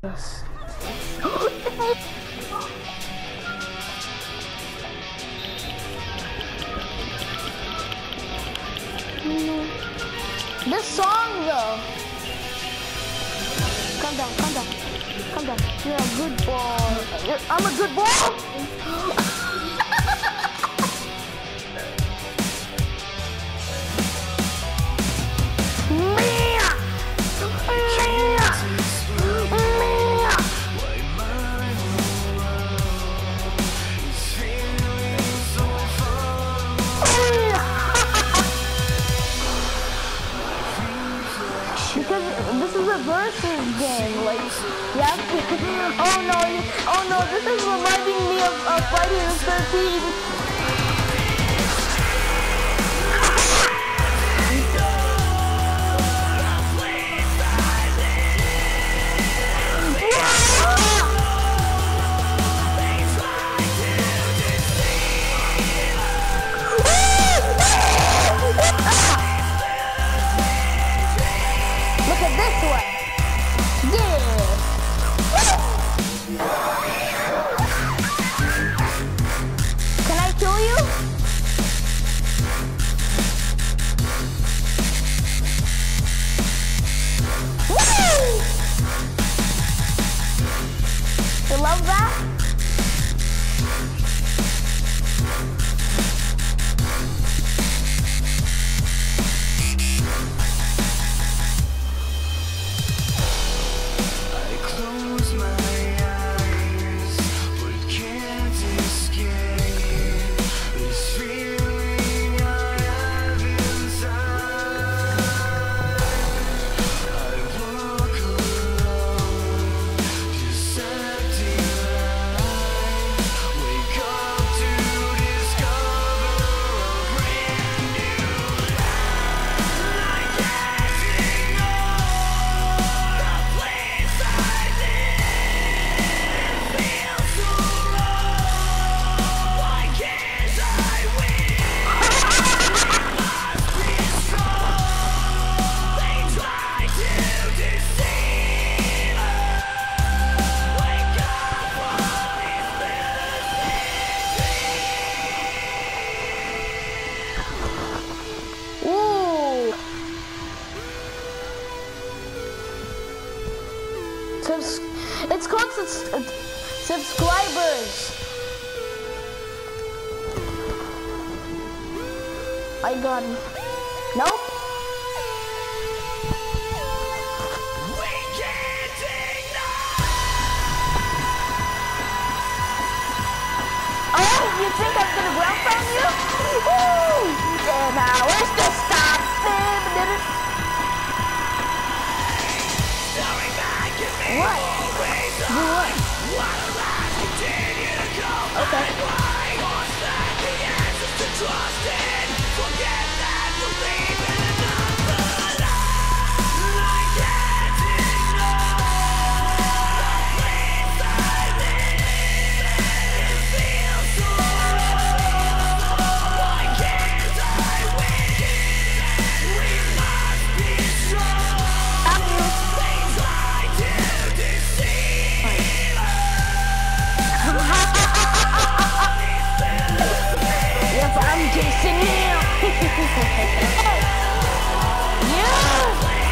Yes. This song though. Calm down, calm down, calm down. You're a good boy. I'm a good boy. This is a versus game, like, you have to, oh no, this is reminding me of Friday the 13th. Love that? I close my eyes, but can't escape this feeling I have inside. I walk alone, just empty. Wake up to discover a brand new life. I can't ignore the place I live. It feels so wrong. Why can't I win? We must be strong. They try to deceive us. Wake up from these Ooh. It's called subscribers. I got it. Nope. We can't ignore. Oh, you think I'm gonna ground pound you? Ooh. 10 hours to stop them. Staring back at me. What? Always Do what? what a life continue to go. Okay. Why was that the answers to trust in? Forget that, believe in another life. I can't ignore the place I live. It feels so wrong. Why can't I win? We must be strong. They try to deceive us. Yes, I'm Jason Neal. Yeah.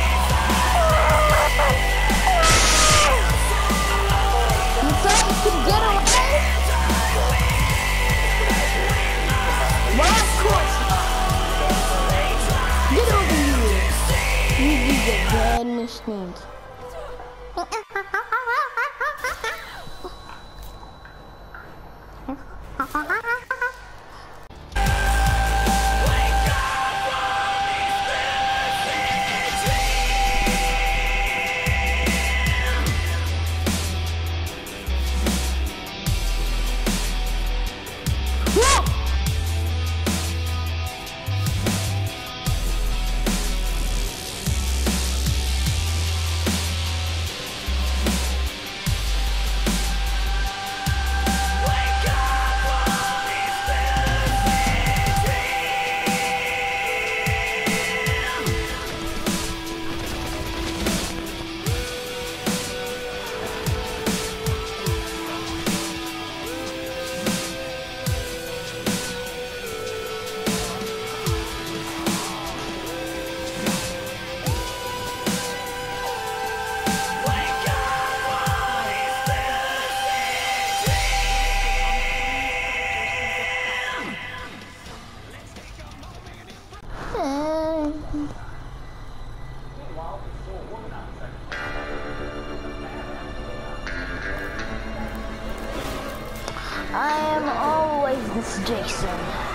You thought you could get away? Well, of course. Get over here. You did the bad machines. I am always this Jason.